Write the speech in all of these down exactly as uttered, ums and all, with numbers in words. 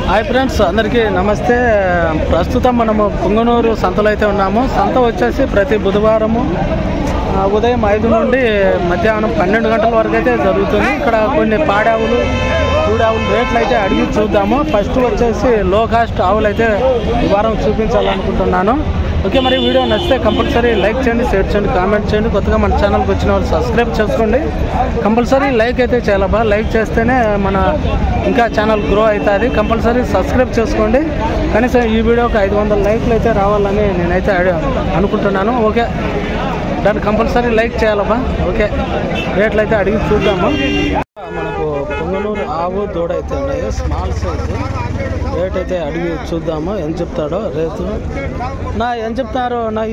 Hi friends, అందరికీ నమస్తే. ప్రస్తుతం మనము పుంగనూరు సంతలో అయితే ఉన్నాము. సంత వచ్చేసి ప్రతి బుధవారము ఉదయం ఐదు నుండి మధ్యాహ్నం పన్నెండు గంటల వరకు అయితే జరుగుతుంది. ఇక్కడ కొన్ని పాడావులు చూడావులు రేట్లు అయితే అడిగి చూద్దాము. ఫస్ట్ వచ్చేసి లో కాస్ట్ ఆవులు అయితే ఈ వారం చూపించాలనుకుంటున్నాను. ఓకే, మరి వీడియో నచ్చితే కంపల్సరీ లైక్ చేయండి, షేర్ చేయండి, కామెంట్ చేయండి. కొత్తగా మన ఛానల్కి వచ్చిన వాళ్ళు సబ్స్క్రైబ్ చేసుకోండి. కంపల్సరీ లైక్ అయితే చాలా బాగా లైక్ చేస్తేనే మన ఇంకా ఛానల్ గ్రో అవుతుంది. కంపల్సరీ సబ్స్క్రైబ్ చేసుకోండి. కనీసం ఈ వీడియోకి ఐదు వందల లైక్లు అయితే రావాలని నేనైతే అనుకుంటున్నాను. ఓకే, దాన్ని కంపల్సరీ లైక్ చేయాలబ్బా. ఓకే, రేట్లు అయితే అడిగి చూద్దాము. మనకు పొంగనూరు ఆవు దూడ అయితే ఉన్నాయి, స్మాల్ సైజు. రేట్ అయితే అడిగి చూద్దాము, ఎంత చెప్తాడో రేటు. నా ఎంత చెప్తారో నా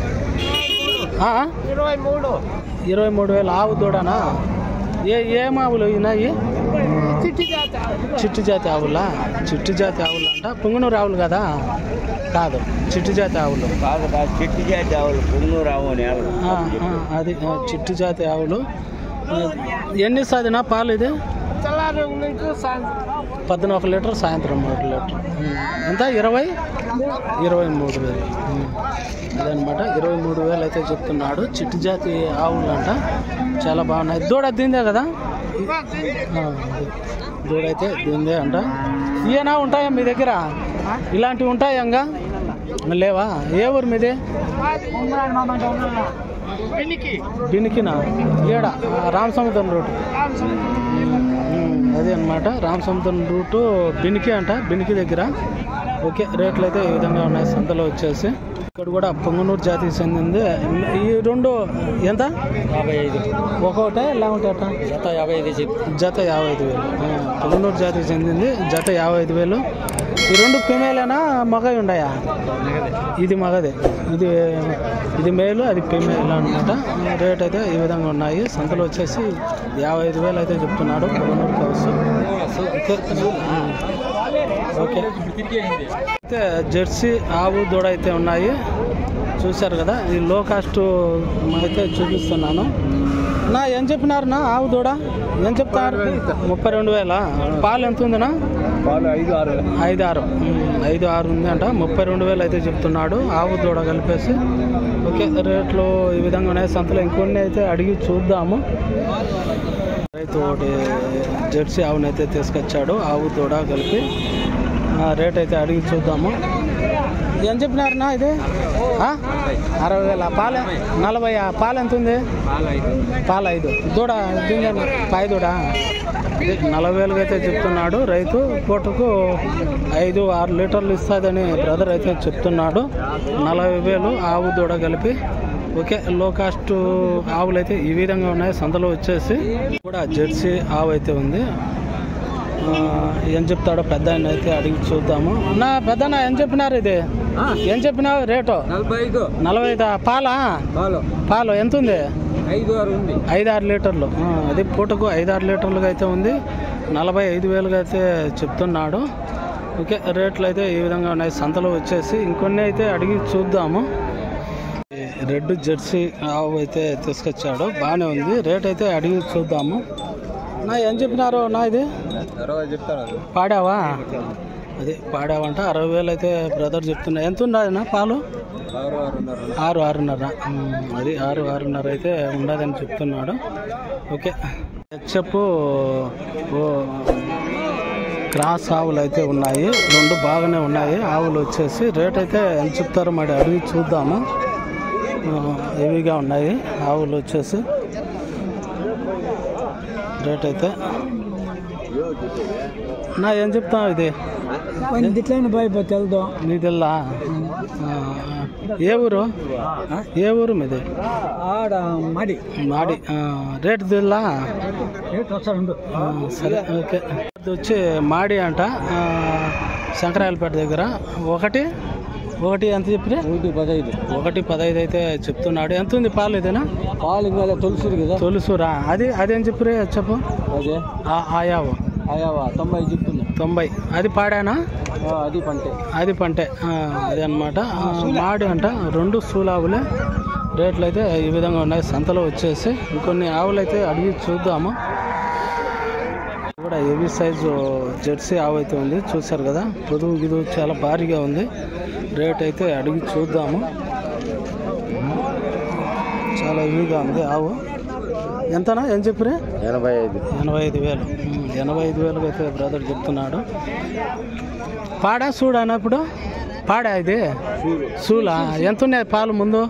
ఇరవై మూడు ఇరవై మూడు వేలు ఆవు దూడనా? ఏ ఏం ఆవులు ఉన్నాయి? చిట్టి జాతి ఆవులా? చిట్టి జాతి ఆవులు అంట. పొంగనూరు ఆవులు కదా? కాదు, చిట్టి జాతి ఆవులు. చిట్టి జాతి ఆవులు పొంగనూరు ఆవు అది చిట్టి జాతి ఆవులు. ఎన్ని ఇస్తుంది నా పాలు? ఇది పద్దెనిమిది ఒక లీటర్, సాయంత్రం మూడు లీటర్. ఎంత? ఇరవై ఇరవై మూడు వేలు అదనమాట. ఇరవై మూడు వేలు అయితే చెప్తున్నాడు. చిట్టి జాతి ఆవులు అంట, చాలా బాగున్నాయి. దూడ దీందే కదా? దూడ అయితే దీందే అంట. ఇయేనా ఉంటాయా మీ దగ్గర? ఇలాంటివి ఉంటాయంగా? లేవా? ఏ ఊరు మీది? బినికినా? ఏడ రామసముద్రం రూటు. అదే అనమాట, రామసముద్రం రూటు బినికి అంట, బినికి దగ్గర. ఓకే, రేట్లు అయితే ఈ విధంగా ఉన్నాయి సంతలో వచ్చేసి. ఇక్కడ కూడా పొంగనూరు జాతికి చెందింది. ఈ రెండు ఎంత? యాభై ఐదు ఒక్కొక్కటే లేకుంటే అట్ట? జత యాభై ఐదు జత యాభై ఐదు వేలు పొంగనూరు జాతికి చెందింది. జత యాభై ఐదు వేలు. ఈ రెండు ఫిమేలేనా మగవి ఉన్నాయా? ఇది మగదే, ఇది ఇది మేలు, అది ఫిమేల్ అనమాట. రేట్ అయితే ఈ విధంగా ఉన్నాయి. సంతలో వచ్చేసి యాభై ఐదు వేలు అయితే చెప్తున్నాడు పొంగనూరు హౌస్. ఓకే, అయితే జెర్సీ ఆవు దూడ అయితే ఉన్నాయి, చూశారు కదా. ఈ లో కాస్ట్ అయితే చూపిస్తున్నాను. నా ఏం చెప్పినారు నా ఆవు దూడ? ఏం చెప్తారు? ముప్పై రెండు వేల. పాలు ఎంత ఉందినా? పాలు ఐదు ఆరు ఐదు ఆరు ఐదు ఆరు ఉంది అంట. ముప్పై రెండు వేలు అయితే చెప్తున్నాడు ఆవు దూడ కలిపేసి. ఓకే, రేట్లు ఈ విధంగా ఉన్నాయి సంతలో. ఇంకొన్ని అయితే అడిగి చూద్దాము. రైతు ఒకటి జెర్సీ ఆవుని అయితే తీసుకొచ్చాడు, ఆవు దూడ కలిపి. రేట్ అయితే అడిగి చూద్దాము. ఏం చెప్పినారన్నా ఇది? అరవై వేల. పాలు నలభై. పాలు ఎంత ఉంది? పాలు ఐదు. దూడ దీని పాయ దూడ నలభై వేలుగా అయితే చెప్తున్నాడు రైతు. పూటకు ఐదు ఆరు లీటర్లు ఇస్తుందని బ్రదర్ అయితే చెప్తున్నాడు. నలభై వేలు ఆవు దూడ కలిపి. ఓకే, లో కాస్ట్ ఆవులు అయితే ఈ విధంగా ఉన్నాయి సంతలో వచ్చేసి. కూడా జెర్సీ ఆవు అయితే ఉంది. ఏం చెప్తాడో పెద్ద ఆయన అయితే అడిగి చూద్దాము. నా పెద్దనా ఏం చెప్పినారు? ఇది ఏం చెప్పినావు రేటు? నలభై ఐదు నలభై ఐదు. పాలా? పాలు పాలు ఎంత ఉంది? ఐదు ఆరు ఉంది. ఐదు ఆరు లీటర్లు. అది పూటకు ఐదు ఆరు లీటర్లుగా అయితే ఉంది. నలభై ఐదు వేలుగా అయితే చెప్తున్నాడు. ఓకే, రేట్లు అయితే ఈ విధంగా ఉన్నాయి సంతలో వచ్చేసి. ఇంకొన్ని అయితే అడిగి చూద్దాము. రెడ్ జెర్సీ ఆవు అయితే తీసుకొచ్చాడు, బాగానే ఉంది. రేట్ అయితే అడిగి చూద్దాము. నా ఏం చెప్పినారు నా? ఇది పాడావా? అది పాడావంట. అరవై వేలు అయితే బ్రదర్ చెప్తున్నా. ఎంత ఉన్నది పాలు? ఆరు ఆరున్నర. అది ఆరు ఆరున్నర అయితే ఉండదని చెప్తున్నాడు. ఓకే, హెచ్ఎఫ్ క్రాస్ ఆవులు అయితే ఉన్నాయి, రెండు బాగానే ఉన్నాయి ఆవులు వచ్చేసి. రేట్ అయితే ఎంత చెప్తారో మరి అడిగి చూద్దాము. హెవీగా ఉన్నాయి ఆవులు వచ్చేసి. రేట్ అయితే నా ఏం చెప్తావు? ఇది తెల్దు నీ తెల్లా? ఏ ఊరు? ఏ ఊరు మీది? మాడి. మాడి. రేట్ తెల్లా? సరే, ఓకే. అది వచ్చి మాడి అంట, శంకరాయలపేట దగ్గర. ఒకటి ఒకటి ఎంత చెప్పి? ఒకటి పదహైదు. ఒకటి పదహైదు అయితే చెప్తున్నాడు. ఎంత ఉంది పాలు? ఇదేనా పాలు? ఇంకా తొలుసూరు కదా? తొలుసూరా? అది అదేం చెప్పి చెప్పు. అదే ఆయావు ఆయావా తొంభై చెప్తున్నా. తొంభై. అది పాడానా? అది పంటే. అది పంటే. అదే అనమాట. మాడి అంట. రెండు సూలావులే. రేట్లు అయితే ఈ విధంగా ఉన్నాయి సంతలో వచ్చేసి. ఇంకొన్ని ఆవులు అయితే అడిగి చూద్దాము. కూడా హెవీ సైజు జెర్సీ ఆవు అయితే ఉంది, చూసారు కదా. పొదుగు గిదువు చాలా భారీగా ఉంది. రేట్ అయితే అడిగి చూద్దాము. చాలా హెవీగా ఉంది ఆవు. ఎంతనా ఏం చెప్పిరే? ఎనభై ఐదు ఎనభై ఐదు వేలు ఎనభై ఐదు వేలకు అయితే బ్రదర్ చెప్తున్నాడు. పాడా చూడనా ఇప్పుడు? పాడా ఇది సూలా? ఎంత ఉన్నాయి పాలు ముందు?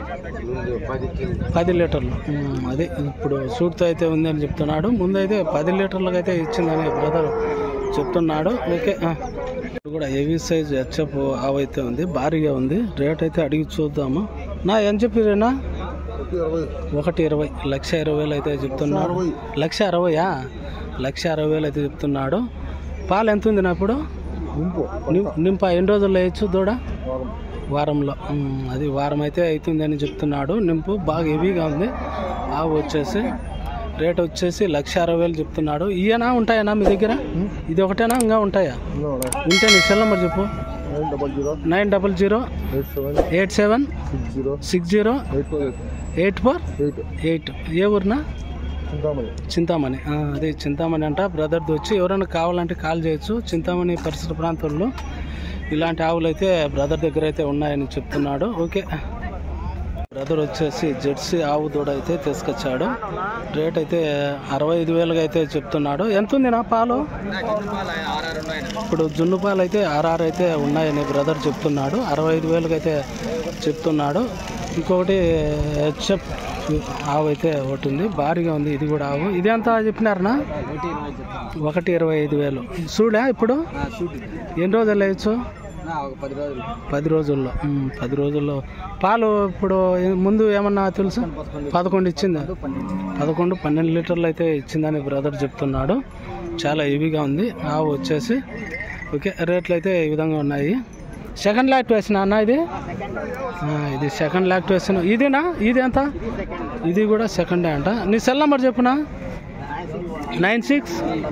పది లీటర్లు. అదే ఇప్పుడు సూట్తో అయితే ఉంది అని చెప్తున్నాడు. ముందు అయితే పది లీటర్లకు అయితే ఇచ్చిందని బ్రదర్ చెప్తున్నాడు. ఓకే, ఇప్పుడు కూడా హెవీ సైజ్ హెచ్ఎఫ్ ఆవు అయితే ఉంది, భారీగా ఉంది. రేట్ అయితే అడిగి చూద్దాము. నా ఏం చెప్పిరేనా? ఒకటి ఇరవై లక్ష ఇరవై వేలు అయితే చెప్తున్నాడు. లక్ష అరవయా? లక్ష అరవై వేలు అయితే చెప్తున్నాడు. పాలు ఎంత ఉంది నా ఇప్పుడు? నింప ఎన్ని రోజుల్లో వేయచ్చు దూడ? వారంలో. అది వారం అయితే అవుతుంది అని చెప్తున్నాడు. నింపు బాగా హెవీగా ఉంది. ఆవు వచ్చేసి రేట్ వచ్చేసి లక్ష అరవై వేలు చెప్తున్నాడు. ఇయనా ఉంటాయనా మీ దగ్గర? ఇది ఒకటేనా ఇంకా ఉంటాయా? ఉంటే నీ సెల్ నెంబర్ చెప్పు. Nine double zero eight seven six zero eight four eight. ఏ ఊరినా? చింతామణి. అదే చింతామణి అంట. బ్రదర్ది వచ్చి ఎవరైనా కావాలంటే కాల్ చేయొచ్చు. చింతామణి పరిసర ప్రాంతాల్లో ఇలాంటి ఆవులు అయితే బ్రదర్ దగ్గర అయితే ఉన్నాయని చెప్తున్నాడు. ఓకే, బ్రదర్ వచ్చేసి జెర్సీ ఆవు దూడ అయితే తీసుకొచ్చాడు. రేట్ అయితే అరవై ఐదు వేలుగా అయితే చెప్తున్నాడు. ఎంత ఉంది నా పాలు? ఇప్పుడు జున్ను పాలు అయితే ఆర్ఆర్ అయితే ఉన్నాయని బ్రదర్ చెప్తున్నాడు. అరవై ఐదు వేలుగా అయితే చెప్తున్నాడు. ఇంకొకటి హెచ్ఎఫ్ ఆవు అయితే ఒకటి ఉంది, భారీగా ఉంది. ఇది కూడా ఆవు. ఇది ఎంత చెప్పినారనా? ఒకటి ఇరవై ఐదు వేలు. చూడా ఇప్పుడు ఎన్ని రోజులు వేయచ్చు? పది రోజుల్లో. పది రోజుల్లో పాలు ఇప్పుడు ముందు ఏమన్నా తెలుసా? పదకొండు ఇచ్చిందా? పదకొండు పన్నెండు లీటర్లు అయితే ఇచ్చిందని బ్రదర్ చెప్తున్నాడు. చాలా హెవీగా ఉంది ఆవు వచ్చేసి. ఓకే, రేట్లు అయితే ఈ విధంగా ఉన్నాయి. సెకండ్ లాక్టివేషన్ అన్న ఇది? ఇది సెకండ్ లాక్టివేషన్. ఇదేనా? ఇది ఎంత? ఇది కూడా సెకండే అంట. నీ సెల్ నెంబర్ చెప్పునా? Nine six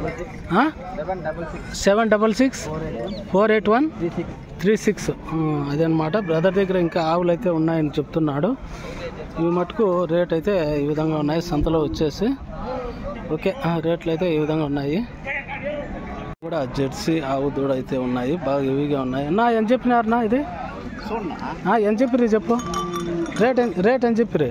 seven double six four eight one three six. అదనమాట. బ్రదర్ దగ్గర ఇంకా ఆవులు అయితే ఉన్నాయని చెప్తున్నాడు. ఇవి మటుకు రేట్ అయితే ఈ విధంగా ఉన్నాయి సంతలో వచ్చేసి. ఓకే, రేట్లు అయితే ఈ విధంగా ఉన్నాయి. కూడా జెర్సీ ఆవు దూడ అయితే ఉన్నాయి, బాగా హెవీగా ఉన్నాయి. నా ఏం చెప్పినారనా ఇది? ఏం చెప్పిరి చెప్పు. రేట్ రేట్ అని చెప్పిరి?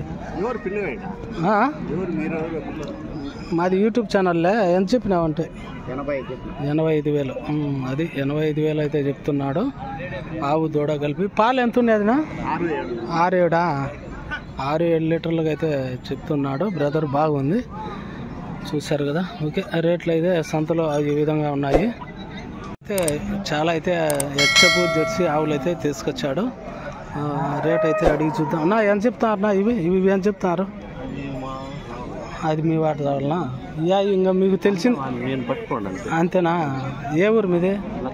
మాది యూట్యూబ్ ఛానల్లే. ఎంత చెప్పినావంటే? ఎనభై ఐదు వేలు. అది ఎనభై ఐదు వేలు అయితే చెప్తున్నాడు. ఆవు దూడ కలిపి. పాలు ఎంత ఉన్నాయి అదినా? ఆరు ఏడా? ఆరు ఏడు లీటర్లకు అయితే చెప్తున్నాడు బ్రదర్. బాగుంది, చూశారు కదా. ఓకే, రేట్లు అయితే సంతలో ఈ విధంగా ఉన్నాయి. అయితే చాలా అయితే హెచ్ఎఫ్ జెర్సీ ఆవులు అయితే తీసుకొచ్చాడు. రేట్ అయితే అడిగి చూద్దాం. నా ఏం చెప్తున్నారు నా? ఇవి ఇవి ఏం చెప్తున్నారు? అది మీ వాటి కావాలనా? యా ఇంకా మీకు తెలిసింది అంతేనా? ఏ ఊరు మీది?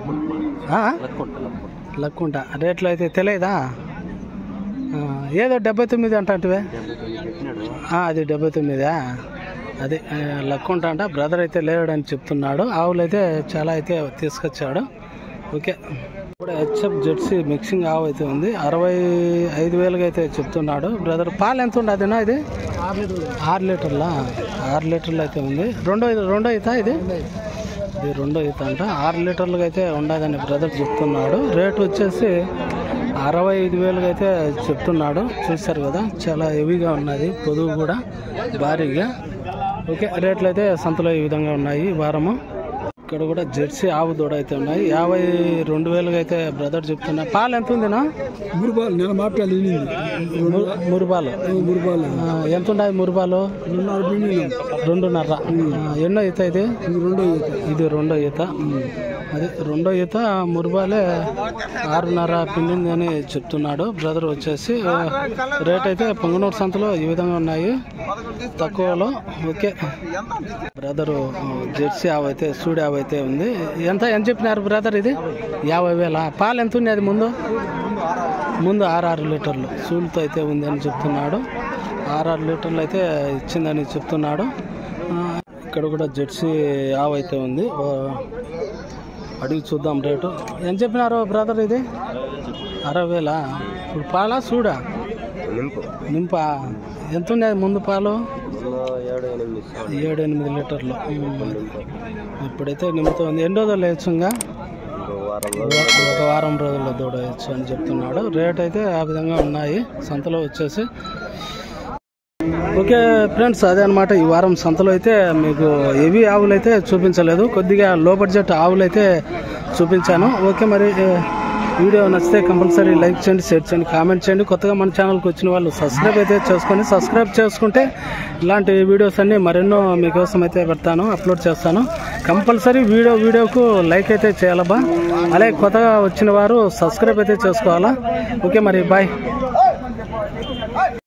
లక్కుంట. రేట్లు అయితే తెలియదా? ఏదో డెబ్బై తొమ్మిది అంటే అది డెబ్బై తొమ్మిదా? అది లక్కుంట అంట. బ్రదర్ అయితే లేడని చెప్తున్నాడు. ఆవులు అయితే చాలా అయితే తీసుకొచ్చాడు. ఓకే, ఇప్పుడు హెచ్ఎఫ్ జెర్సీ మిక్సింగ్ ఆవు అయితే ఉంది. అరవై ఐదు వేలుగా అయితే చెప్తున్నాడు బ్రదర్. పాలు ఎంత ఉంది అదేనా? ఇది ఆరు లీటర్లా? ఆరు లీటర్లు అయితే ఉంది. రెండో రెండో ఈత ఇది? ఇది రెండో ఈత అంట. ఆరు లీటర్లుగా అయితే ఉండదని బ్రదర్ చెప్తున్నాడు. రేట్ వచ్చేసి అరవై ఐదు వేలుగా అయితే చెప్తున్నాడు. చూస్తారు కదా, చాలా హెవీగా ఉన్నది. పొదుగు కూడా భారీగా. ఓకే, రేట్లు అయితే సంతలో ఈ విధంగా ఉన్నాయి వారము. ఇక్కడ కూడా జెర్సీ ఆవు దూడ అయితే ఉన్నాయి. యాభై రెండు వేలుగా అయితే బ్రదర్ చెప్తున్నా. పాలు ఎంత ఉందినా? మురుబాలు నేను మాట్లాడి మురుబాలు మురుబాలు ఎంత ఉన్నాయి? మురుబాలు రెండున్నర. ఎన్నో ఈత ఇది? రెండో ఈత. ఇది రెండో ఈత. అది రెండో ఈత. మురుబాలే ఆరున్నర పిండింది అని చెప్తున్నాడు బ్రదర్ వచ్చేసి. రేట్ అయితే పొంగనూరు సంతలో ఈ విధంగా ఉన్నాయి, తక్కువలో. ఓకే, బ్రదరు జెర్సీ ఆవు అయితే సూడి ఆవు అయితే ఉంది. ఎంత ఎంత చెప్పినారు బ్రదర్? ఇది యాభై వేల. పాలు ఎంత ఉంది అది ముందు? ముందు ఆరు ఆరు లీటర్లు సూడితో అయితే ఉంది అని చెప్తున్నాడు. ఆరు ఆరు లీటర్లు అయితే ఇచ్చిందని చెప్తున్నాడు. ఇక్కడ కూడా జెర్సీ ఆవు అయితే ఉంది. అడిగి చూద్దాం రేటు. ఎంత చెప్పినారు బ్రదర్? ఇది అరవై వేలా? ఇప్పుడు పాలా సూడా? నింపా. ఎంత ఉన్నాయి ముందు పాలు? ఏడు ఎనిమిది లీటర్లు. ఇప్పుడైతే నింపుతుంది. ఎన్ని రోజులు లేచుగా ఒక వారం రోజుల్లో దూడ వేయచ్చు అని చెప్తున్నాడు. రేట్ అయితే ఆ విధంగా ఉన్నాయి సంతలో వచ్చేసి. ఓకే ఫ్రెండ్స్, అదే అనమాట ఈ వారం సంతలో అయితే మీకు హెవీ ఆవులు అయితే చూపించలేదు, కొద్దిగా లో బడ్జెట్ ఆవులు అయితే చూపించాను. ఓకే, మరి వీడియో నచ్చితే కంపల్సరీ లైక్ చేయండి, షేర్ చేయండి, కామెంట్ చేయండి. కొత్తగా మన ఛానల్కి వచ్చిన వాళ్ళు సబ్స్క్రైబ్ అయితే చేసుకొని, సబ్స్క్రైబ్ చేసుకుంటే ఇలాంటి వీడియోస్ అన్ని మరెన్నో మీకోసం అయితే పెడతాను, అప్లోడ్ చేస్తాను. కంపల్సరీ వీడియో వీడియోకు లైక్ అయితే చేయాలబ్బా. అలాగే కొత్తగా వచ్చిన వారు సబ్స్క్రైబ్ అయితే చేసుకోవాలా. ఓకే మరి బాయ్.